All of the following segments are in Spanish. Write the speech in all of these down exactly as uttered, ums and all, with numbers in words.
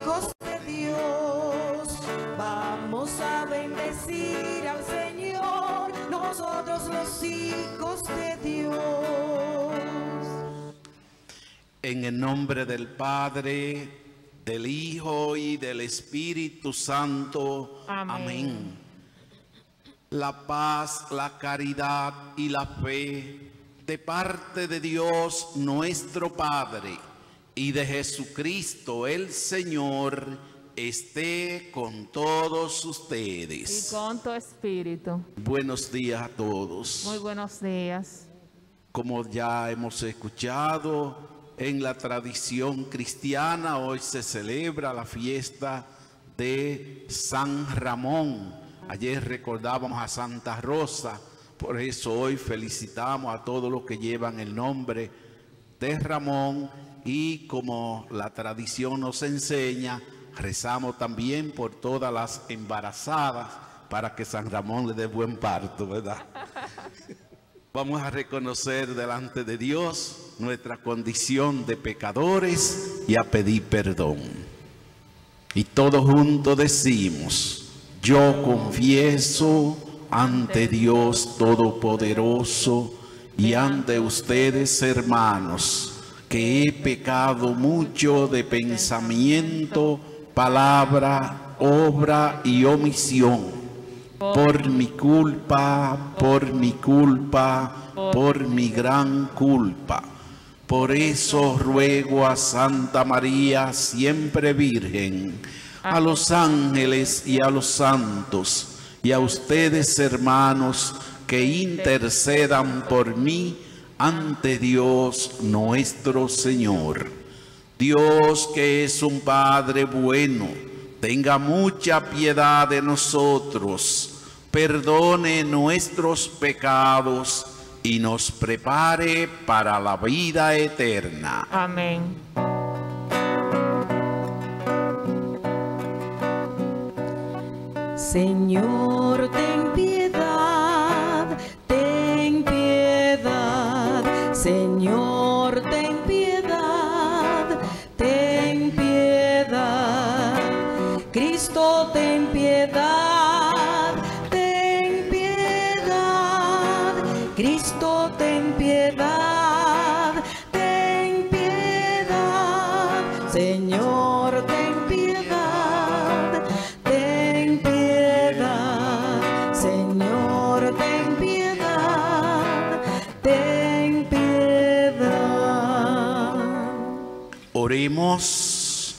hijos de Dios. Vamos a bendecir al Señor, nosotros los hijos de Dios. En el nombre del Padre, del Hijo y del Espíritu Santo. Amén. Amén. La paz, la caridad y la fe de parte de Dios nuestro Padre y de Jesucristo el Señor esté con todos ustedes. Y con tu espíritu. Buenos días a todos. Muy buenos días. Como ya hemos escuchado, en la tradición cristiana hoy se celebra la fiesta de San Ramón. Ayer recordábamos a Santa Rosa, por eso hoy felicitamos a todos los que llevan el nombre de Ramón, y como la tradición nos enseña, rezamos también por todas las embarazadas para que San Ramón le dé buen parto, ¿verdad? Vamos a reconocer delante de Dios nuestra condición de pecadores y a pedir perdón. Y todos juntos decimos: yo confieso ante Dios Todopoderoso y ante ustedes, hermanos, que he pecado mucho de pensamiento, palabra, obra y omisión. Por mi culpa, por mi culpa, por mi gran culpa. Por eso ruego a Santa María, siempre Virgen, a los ángeles y a los santos, y a ustedes, hermanos, que intercedan por mí ante Dios nuestro Señor. Dios, que es un Padre bueno, tenga mucha piedad de nosotros, perdone nuestros pecados y nos prepare para la vida eterna. Amén. Señor, ten piedad, ten piedad. Señor, ten piedad, ten piedad. Cristo, ten piedad, ten piedad. Cristo, ten piedad, ten piedad. Señor, ten piedad, ten piedad. Señor, ten piedad, ten piedad. Oremos.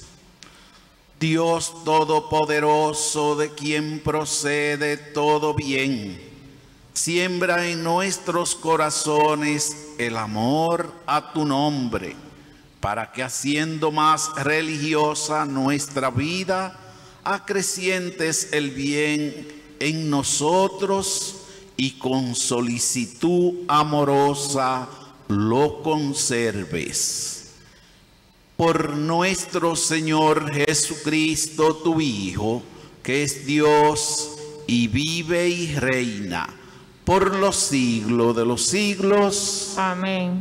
Dios Todopoderoso, de quien procede todo bien, siembra en nuestros corazones el amor a tu nombre, para que, haciendo más religiosa nuestra vida, acrecientes el bien en nosotros y con solicitud amorosa lo conserves. Por nuestro Señor Jesucristo, tu Hijo, que es Dios y vive y reina por los siglos de los siglos. Amén.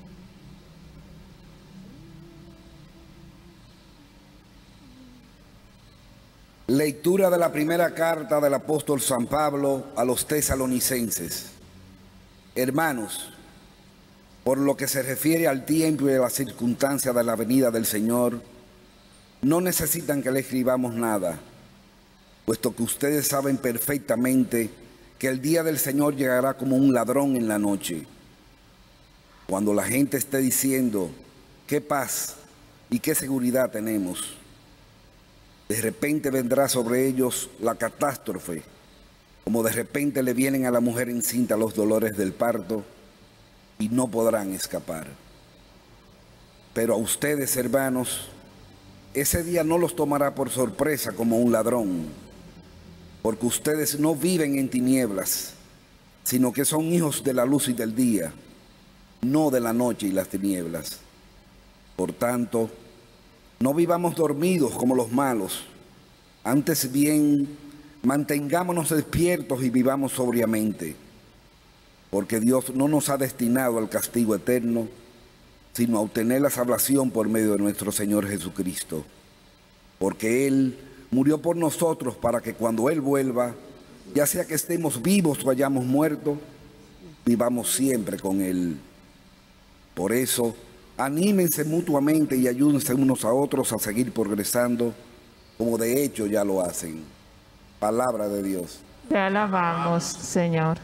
Lectura de la primera carta del apóstol San Pablo a los tesalonicenses. Hermanos, por lo que se refiere al tiempo y a las circunstancias de la venida del Señor, no necesitan que le escribamos nada, puesto que ustedes saben perfectamente que el día del Señor llegará como un ladrón en la noche. Cuando la gente esté diciendo, qué paz y qué seguridad tenemos, de repente vendrá sobre ellos la catástrofe, como de repente le vienen a la mujer encinta los dolores del parto, y no podrán escapar. Pero a ustedes, hermanos, ese día no los tomará por sorpresa como un ladrón, porque ustedes no viven en tinieblas, sino que son hijos de la luz y del día, no de la noche y las tinieblas. Por tanto, no vivamos dormidos como los malos, antes bien, mantengámonos despiertos y vivamos sobriamente, porque Dios no nos ha destinado al castigo eterno, sino a obtener la salvación por medio de nuestro Señor Jesucristo, porque Él murió por nosotros para que cuando Él vuelva, ya sea que estemos vivos o hayamos muerto, vivamos siempre con Él. Por eso, anímense mutuamente y ayúdense unos a otros a seguir progresando, como de hecho ya lo hacen. Palabra de Dios. Te alabamos, Señor.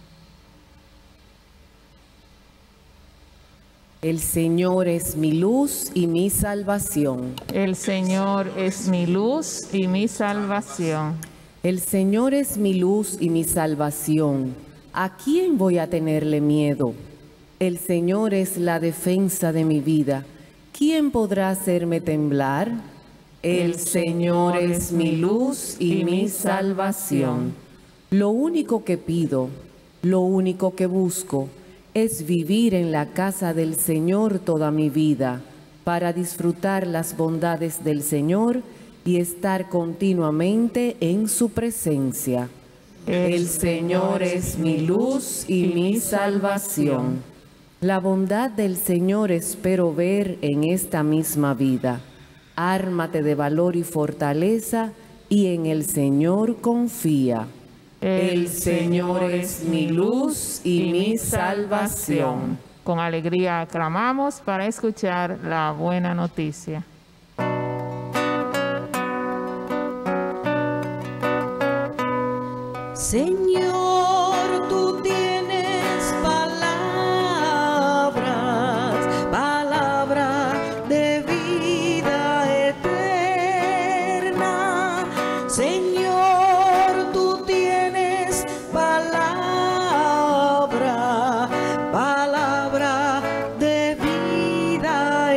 El Señor es mi luz y mi salvación. El Señor es mi luz y mi salvación. El Señor es mi luz y mi salvación. ¿A quién voy a tenerle miedo? El Señor es la defensa de mi vida. ¿Quién podrá hacerme temblar? El Señor es mi luz y mi salvación. Lo único que pido, lo único que busco, es vivir en la casa del Señor toda mi vida, para disfrutar las bondades del Señor y estar continuamente en su presencia. El Señor es mi luz y mi salvación. La bondad del Señor espero ver en esta misma vida. Ármate de valor y fortaleza, y en el Señor confía. El Señor es mi luz y mi salvación. Con alegría aclamamos para escuchar la buena noticia. Señor, tú tienes palabras, palabra de vida eterna. Señor, tú tienes palabra, palabra de vida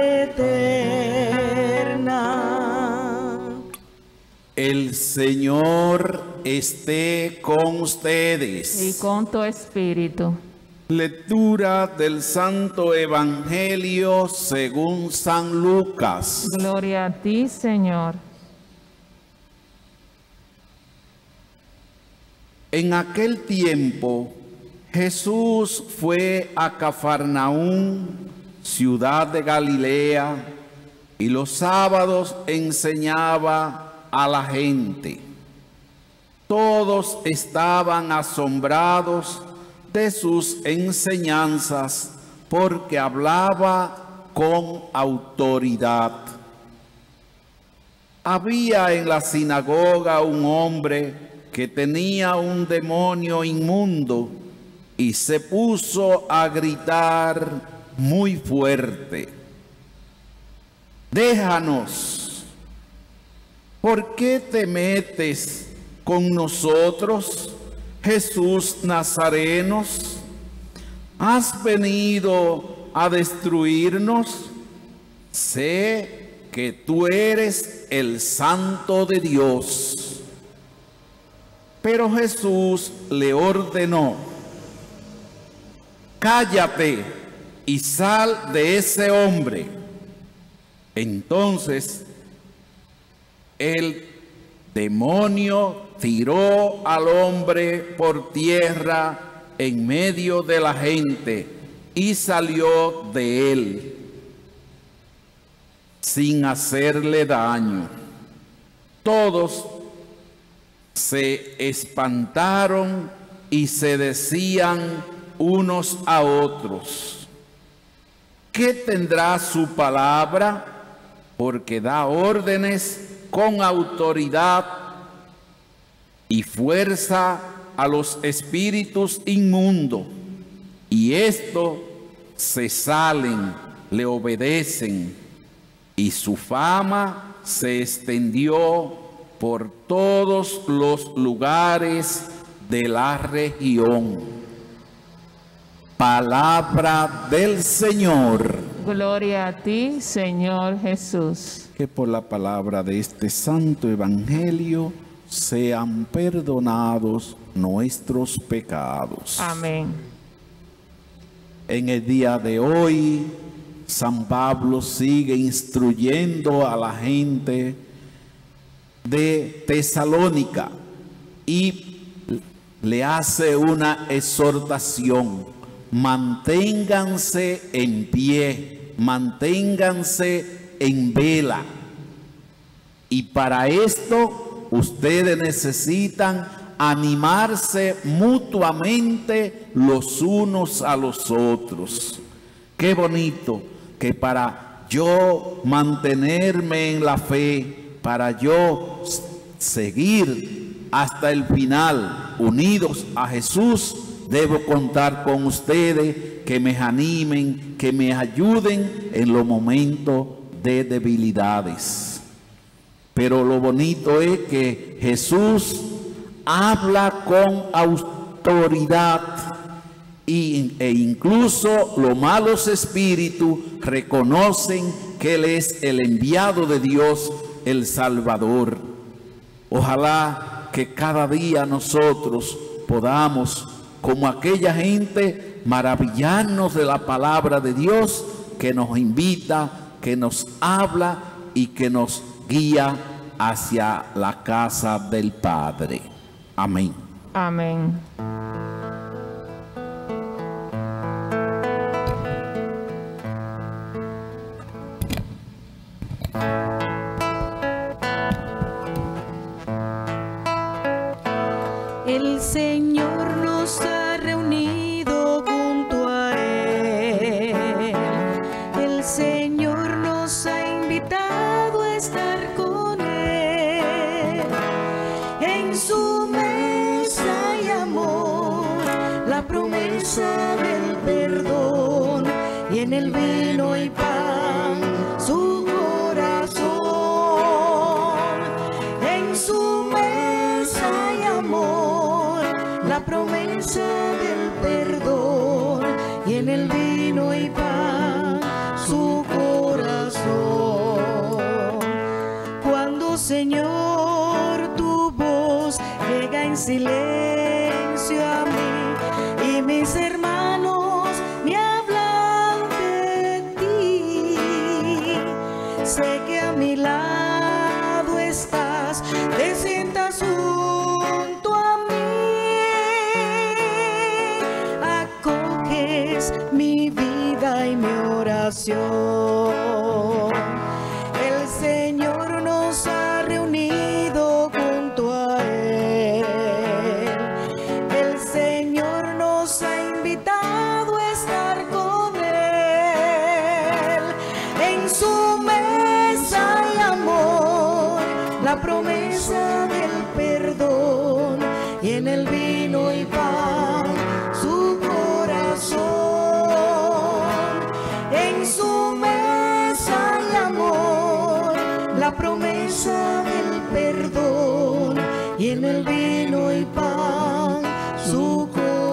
eterna. El Señor esté con Y ustedes. con tu espíritu. Lectura del Santo Evangelio según San Lucas. Gloria a ti, Señor. En aquel tiempo, Jesús fue a Cafarnaúm, ciudad de Galilea, y los sábados enseñaba a la gente. Todos estaban asombrados de sus enseñanzas, porque hablaba con autoridad. Había en la sinagoga un hombre que tenía un demonio inmundo y se puso a gritar muy fuerte: «Déjanos, ¿por qué te metes con nosotros, Jesús Nazarenos? ¿Has venido a destruirnos? Sé que tú eres el Santo de Dios». Pero Jesús le ordenó: «Cállate y sal de ese hombre». Entonces el demonio tiró al hombre por tierra en medio de la gente y salió de él sin hacerle daño. Todos se espantaron y se decían unos a otros: ¿qué tendrá su palabra? Porque da órdenes con autoridad y fuerza a los espíritus inmundos, y estos se salen, le obedecen, y su fama se extendió por todos los lugares de la región. Palabra del Señor. Gloria a ti, Señor Jesús. Que por la palabra de este santo evangelio sean perdonados nuestros pecados. Amén. En el día de hoy, San Pablo sigue instruyendo a la gente de Tesalónica y le hace una exhortación: manténganse en pie, manténganse en vela. Y para esto ustedes necesitan animarse mutuamente los unos a los otros. Qué bonito que para yo mantenerme en la fe, para yo seguir hasta el final unidos a Jesús, debo contar con ustedes que me animen, que me ayuden en los momentos de debilidades. Pero lo bonito es que Jesús habla con autoridad y, e incluso los malos espíritus reconocen que Él es el enviado de Dios, el Salvador. Ojalá que cada día nosotros podamos, como aquella gente, maravillarnos de la palabra de Dios que nos invita, que nos habla y que nos guía hacia la casa del Padre. Amén. Amén. El Señor nos ha reunido junto a Él. El Señor nos ha invitado a estar con Él. En su mesa hay amor, la promesa del perdón, y en el vino y pan su corazón. En su mesa hay amor, la promesa del perdón, y en el vino y pan su corazón. Cuando, Señor, tu voz llega en silencio a mí y mis hermanos me hablan de ti, sé que a mi lado estás, te sientas junto a mí, acoges mi vida y mi oración. El Señor nos ha reunido junto a Él. El Señor nos ha invitado a estar con Él. En su mesa hay amor, la promesa del perdón, y en el vino y pan su corazón. En su mesa hay amor, la promesa del perdón, y en el vino y pan su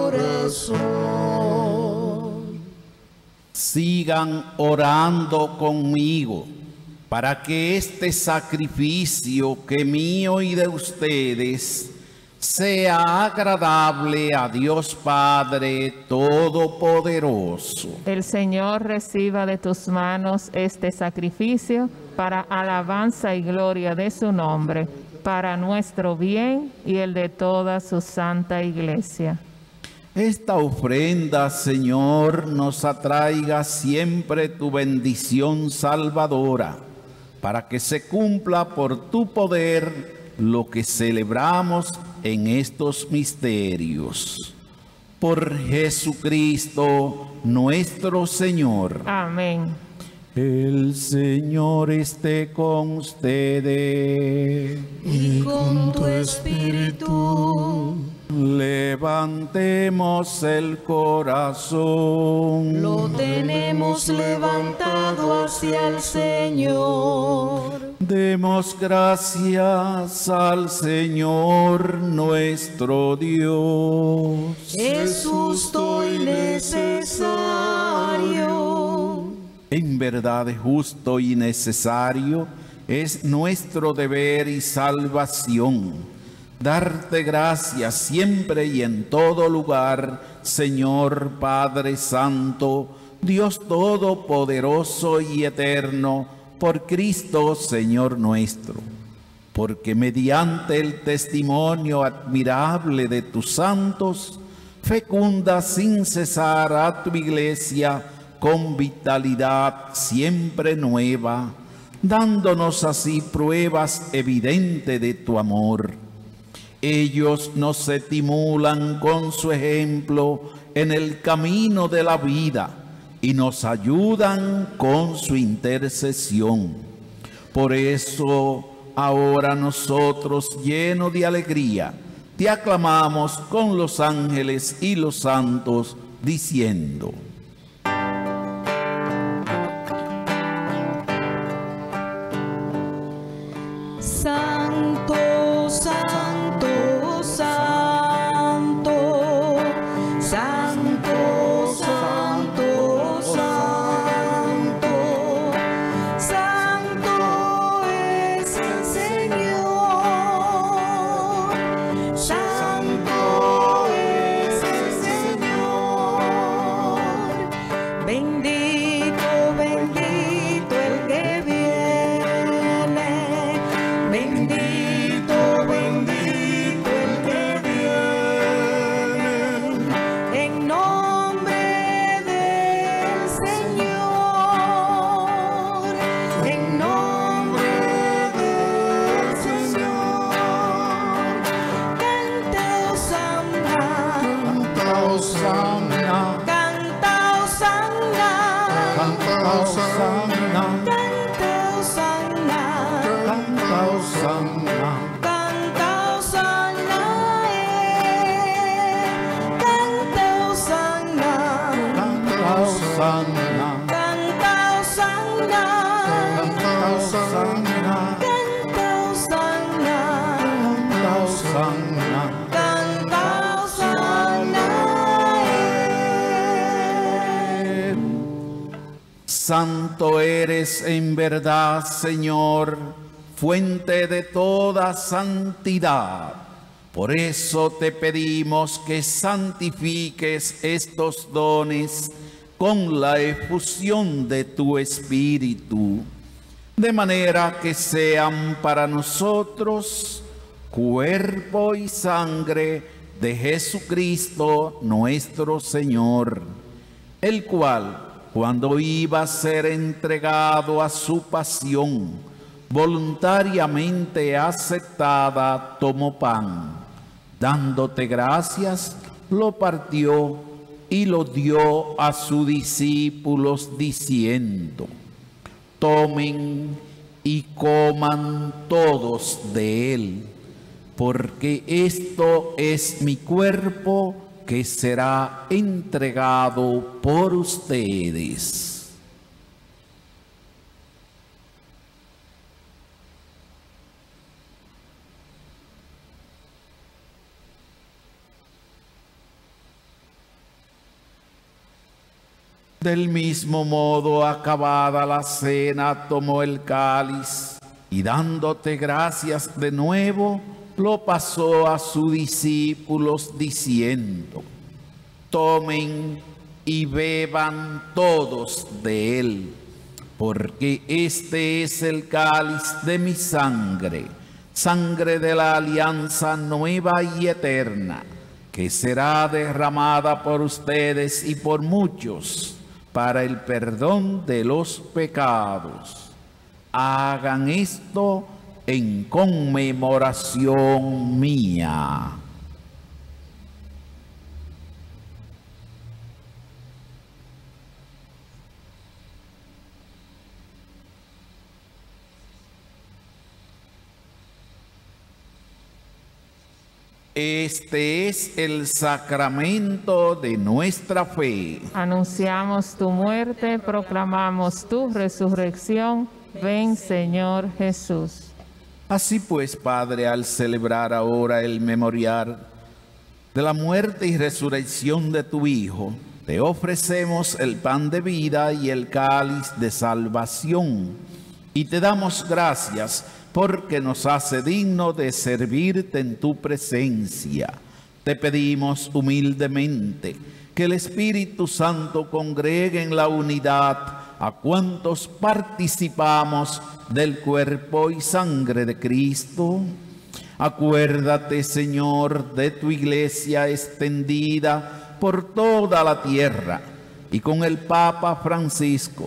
corazón. Sigan orando conmigo para que este sacrificio que mío y de ustedes sea agradable a Dios Padre Todopoderoso. El Señor reciba de tus manos este sacrificio para alabanza y gloria de su nombre, para nuestro bien y el de toda su santa iglesia. Esta ofrenda, Señor, nos atraiga siempre tu bendición salvadora, para que se cumpla por tu poder lo que celebramos en estos misterios. Por Jesucristo nuestro Señor. Amén. El Señor esté con ustedes. Y con tu espíritu. Levantemos el corazón. Lo tenemos levantado hacia el Señor. Demos gracias al Señor nuestro Dios. Es justo y necesario. En verdad es justo y necesario, es nuestro deber y salvación. Darte gracias siempre y en todo lugar, Señor Padre Santo, Dios Todopoderoso y Eterno, por Cristo Señor nuestro. Porque mediante el testimonio admirable de tus santos, fecunda sin cesar a tu iglesia con vitalidad siempre nueva. dándonos así pruebas evidentes de tu amor. Ellos nos estimulan con su ejemplo en el camino de la vida y nos ayudan con su intercesión. Por eso, ahora nosotros, llenos de alegría, te aclamamos con los ángeles y los santos, diciendo: Santo, Santo, Santo, Santo, Santo, Santo, Santo es el Señor, Santo es el Señor, bendito, bendito el que viene, bendito, bendito el que viene, en nombre del Señor, en nombre del Señor. Canta Hosanna, Canta Hosanna, canta Hosanna, canta Hosanna, canta Hosanna, canta Hosanna, canta Hosanna, eh. Canta Hosanna, canta Hosanna, canta Hosanna, canta Hosanna, canta Hosanna, canta Hosanna. canta Hosanna, eh. Santo eres en verdad, Señor, fuente de toda santidad. Por eso te pedimos que santifiques estos dones con la efusión de tu Espíritu, de manera que sean para nosotros cuerpo y sangre de Jesucristo nuestro Señor, el cual, cuando iba a ser entregado a su pasión, voluntariamente aceptada, tomó pan, dándote gracias, lo partió y lo dio a sus discípulos, diciendo: tomen y coman todos de él, porque esto es mi cuerpo que será entregado por ustedes. Del mismo modo, acabada la cena, tomó el cáliz y, dándote gracias de nuevo, lo pasó a sus discípulos, diciendo: tomen y beban todos de él, porque este es el cáliz de mi sangre, sangre de la alianza nueva y eterna, que será derramada por ustedes y por muchos para el perdón de los pecados. Hagan esto en conmemoración mía. Este es el sacramento de nuestra fe. Anunciamos tu muerte, proclamamos tu resurrección. Ven, Señor Jesús. Así pues, Padre, al celebrar ahora el memorial de la muerte y resurrección de tu Hijo, te ofrecemos el pan de vida y el cáliz de salvación, y te damos gracias porque nos hace digno de servirte en tu presencia. Te pedimos humildemente que el Espíritu Santo congregue en la unidad a cuantos participamos del cuerpo y sangre de Cristo. Acuérdate, Señor, de tu iglesia extendida por toda la tierra, y con el Papa Francisco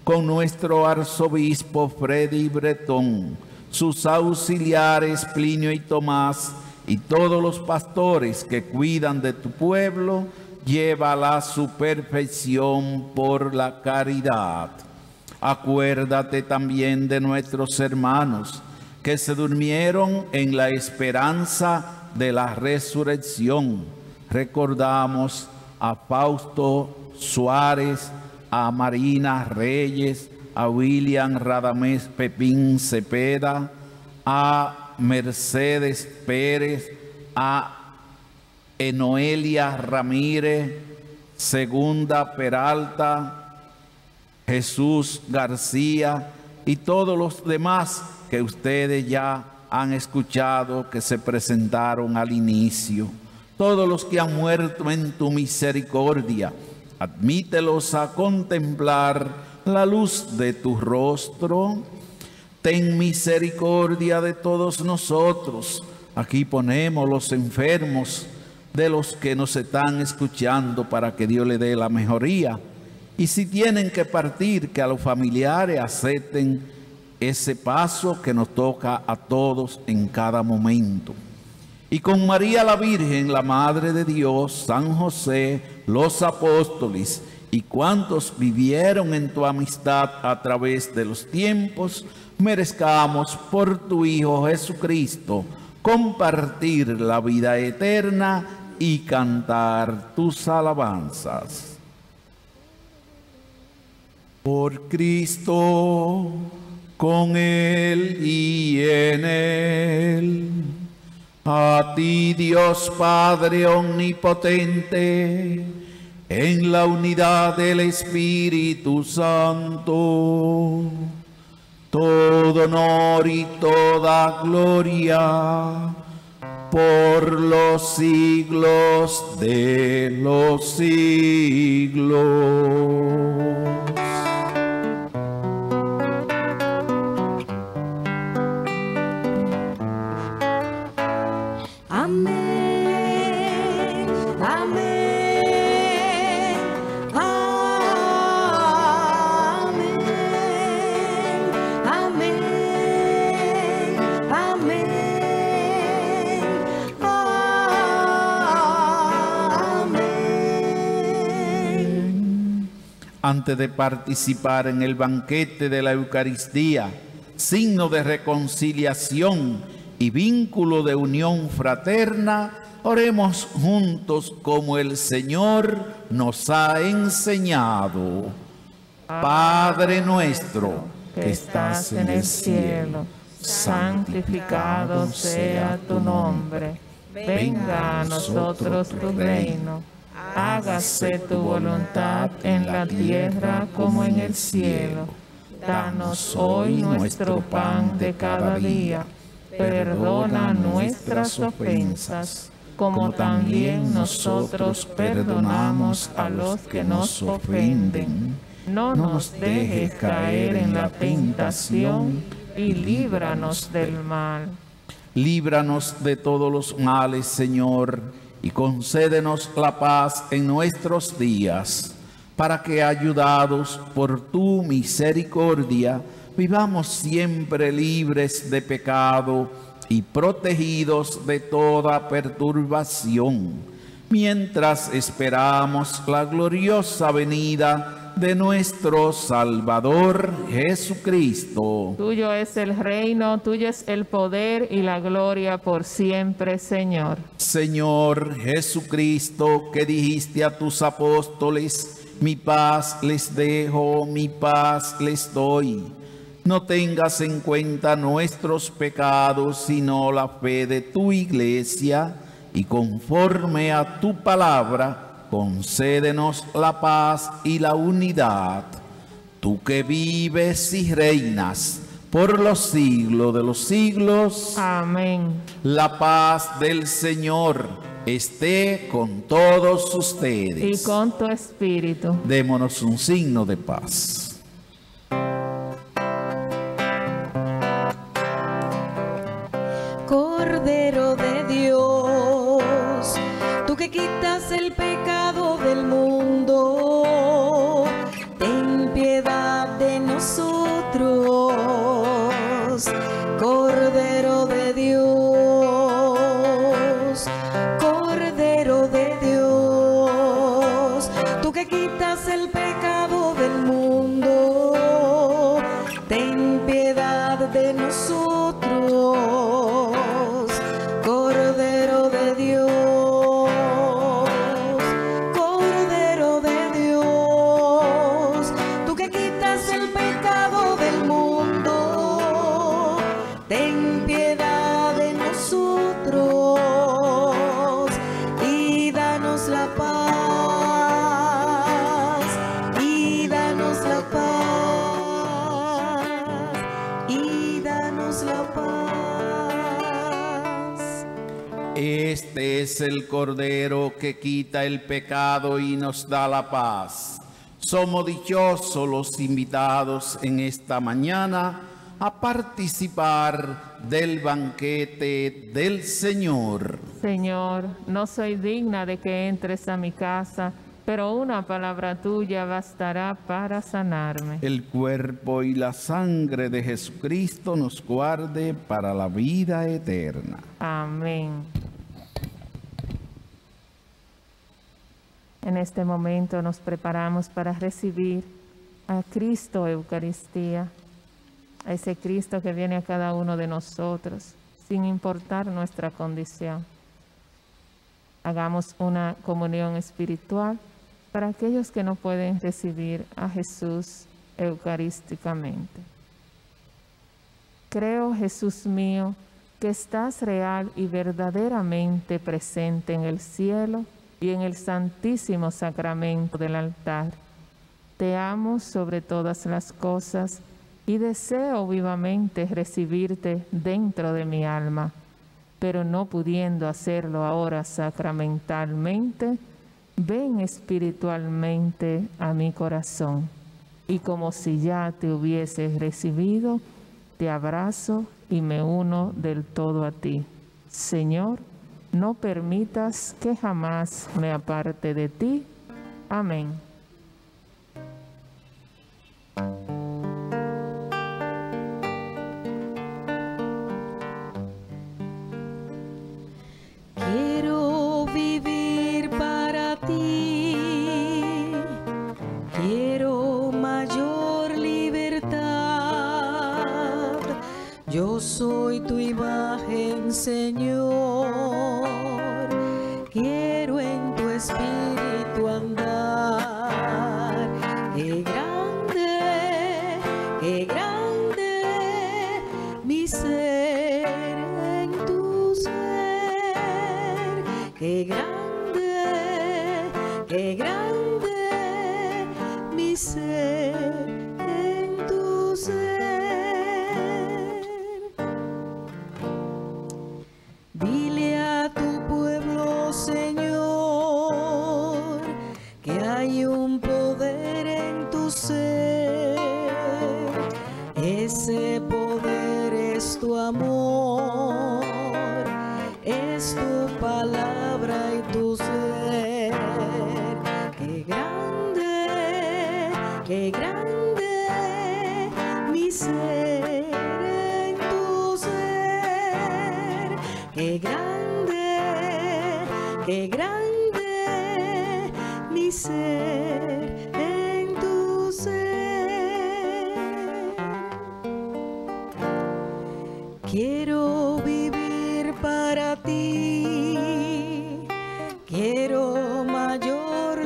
con nuestro arzobispo Freddy Bretón, sus auxiliares Plinio y Tomás, y todos los pastores que cuidan de tu pueblo, llévala a su perfección por la caridad. Acuérdate también de nuestros hermanos que se durmieron en la esperanza de la resurrección. Recordamos a Fausto Suárez, a Marina Reyes, a William Radamés Pepín Cepeda, a Mercedes Pérez, a Enoelia Ramírez, Segunda Peralta, Jesús García y todos los demás que ustedes ya han escuchado que se presentaron al inicio. Todos los que han muerto en tu misericordia, admítelos a contemplar la luz de tu rostro. Ten misericordia de todos nosotros. Aquí ponemos los enfermos de los que nos están escuchando para que Dios le dé la mejoría. Y si tienen que partir, que a los familiares acepten ese paso que nos toca a todos en cada momento. Y con María la Virgen, la Madre de Dios, San José, los apóstoles y cuantos vivieron en tu amistad a través de los tiempos, merezcamos por tu Hijo Jesucristo compartir la vida eterna y cantar tus alabanzas. Por Cristo, con Él y en Él, a ti Dios Padre omnipotente, en la unidad del Espíritu Santo, todo honor y toda gloria por los siglos de los siglos. Amén, amén, amén, amén, amén, amén. Antes de participar en el banquete de la Eucaristía, signo de reconciliación y vínculo de unión fraterna, oremos juntos como el Señor nos ha enseñado. Padre nuestro que estás en el cielo, santificado sea tu nombre. Venga a nosotros tu reino. Hágase tu voluntad en la tierra como en el cielo. Danos hoy nuestro pan de cada día. Perdona nuestras ofensas, como también nosotros perdonamos a los que nos ofenden. No nos dejes caer en la tentación y líbranos del mal. Líbranos de todos los males, Señor, y concédenos la paz en nuestros días, para que, ayudados por tu misericordia, vivamos siempre libres de pecado y protegidos de toda perturbación, mientras esperamos la gloriosa venida de nuestro Salvador Jesucristo. Tuyo es el reino, tuyo es el poder y la gloria por siempre, Señor. Señor Jesucristo, que dijiste a tus apóstoles, mi paz les dejo, mi paz les doy. No tengas en cuenta nuestros pecados, sino la fe de tu iglesia, y conforme a tu palabra, concédenos la paz y la unidad. Tú que vives y reinas por los siglos de los siglos. Amén. La paz del Señor esté con todos ustedes. Y con tu espíritu. Démonos un signo de paz. Cordero de Dios, tú que quitas el pecado del mundo, ten piedad de nosotros. Cordero de Dios, Cordero de Dios, tú que quitas el pecado del mundo, ten piedad de nosotros. Cordero de Dios, Cordero de Dios, tú que quitas el pecado del mundo, ten piedad de nosotros y danos la paz, y danos la paz, y danos la paz. Este es el Cordero que quita el pecado y nos da la paz. Somos dichosos los invitados en esta mañana a participar del banquete del Señor. Señor, no soy digna de que entres a mi casa, pero una palabra tuya bastará para sanarme. El cuerpo y la sangre de Jesucristo nos guarde para la vida eterna. Amén. En este momento nos preparamos para recibir a Cristo Eucaristía, a ese Cristo que viene a cada uno de nosotros, sin importar nuestra condición. Hagamos una comunión espiritual para aquellos que no pueden recibir a Jesús eucarísticamente. Creo, Jesús mío, que estás real y verdaderamente presente en el cielo y en el santísimo sacramento del altar. Te amo sobre todas las cosas y deseo vivamente recibirte dentro de mi alma, pero no pudiendo hacerlo ahora sacramentalmente, ven espiritualmente a mi corazón, y como si ya te hubieses recibido, te abrazo y me uno del todo a ti. Señor, no permitas que jamás me aparte de ti. Amén. Quiero vivir para ti, quiero mayor libertad. Yo soy tu imagen, Señor, quiero en tu espíritu andar. Qué grande, qué grande mi ser en tu ser. Qué grande, qué grande mi ser en tu ser. Dile a tu pueblo, Señor, que hay un poder en tu ser. Ese poder es tu amor, es tu palabra y tu ser. Qué grande, qué grande mi ser en tu ser. Qué grande, qué grande mi ser en tu ser. Quiero vivir para ti, quiero mayor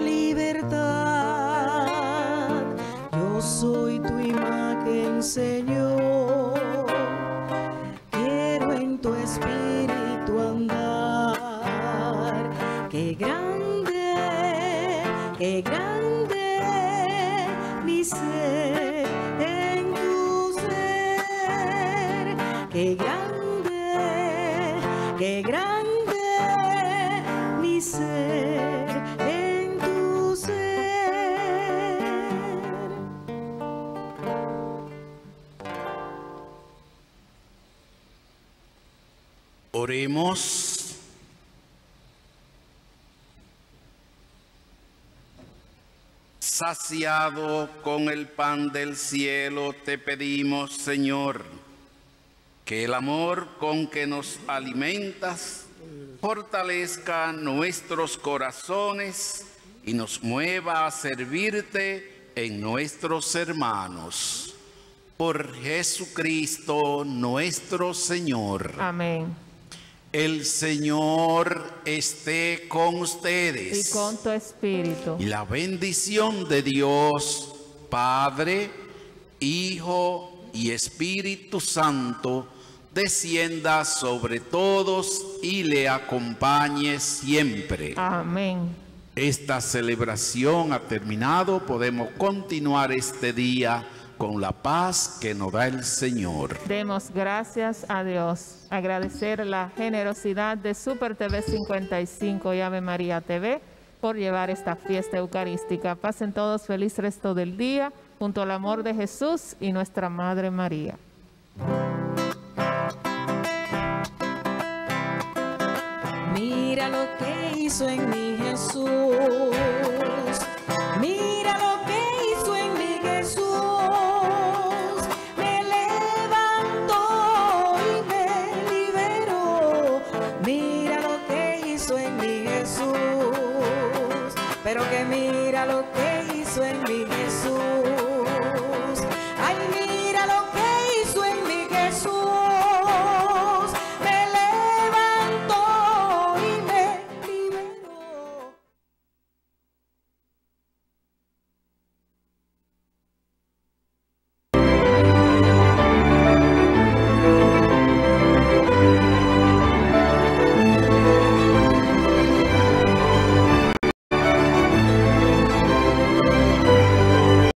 libertad. Yo soy tu imagen, Señor, quiero en tu espíritu andar. Qué grande, qué grande mi ser en tu ser. Qué grande, qué grande mi ser en tu ser. Oremos. Saciado con el pan del cielo, te pedimos, Señor, Que el amor con que nos alimentas fortalezca nuestros corazones y nos mueva a servirte en nuestros hermanos. Por Jesucristo nuestro Señor. Amén. El Señor esté con ustedes. Y con tu espíritu. Y la bendición de Dios, Padre, Hijo y Espíritu Santo, descienda sobre todos y le acompañe siempre. Amén. Esta celebración ha terminado. Podemos continuar este día con la paz que nos da el Señor. Demos gracias a Dios. Agradecer la generosidad de Super T V cincuenta y cinco y Ave María T V por llevar esta fiesta eucarística. Pasen todos feliz resto del día junto al amor de Jesús y nuestra Madre María. Mira lo que hizo en mí Jesús. Mira lo que hizo en mí Jesús. Me levantó y me liberó. Mira lo que hizo en mí Jesús. Pero que mira lo que